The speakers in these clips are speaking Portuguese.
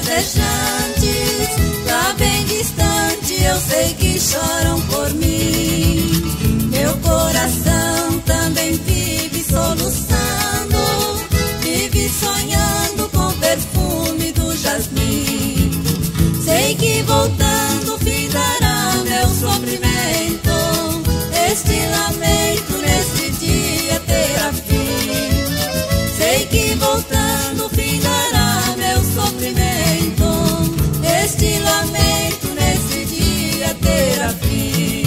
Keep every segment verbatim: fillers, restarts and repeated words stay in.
verdejantes, lá bem distante eu sei que choram por mim. Meu coração também vive soluçando, vive sonhando com o perfume do jasmim. Sei que voltando findará meu sofrimento, este lamento nesse dia terá fim. Sei que voltando findará meu sofrimento, este lamento nesse dia terá fim.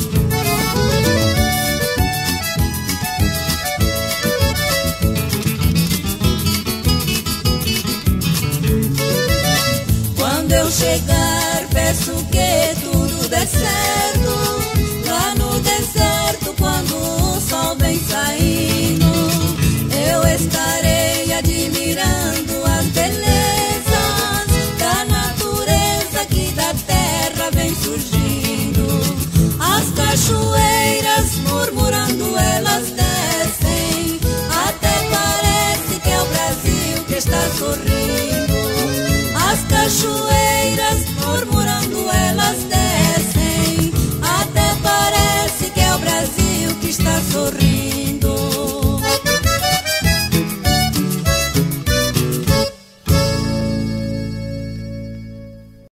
Quando eu chegar, peço que tudo dê certo, lá no deserto, quando o sol vem saindo, eu estarei admirando as belezas da natureza que da terra vem surgindo. As cachoeiras murmurando elas descem, até parece que é o Brasil que está sorrindo. As cachoeiras murmurando elas descem, até parece que é o Brasil que está sorrindo.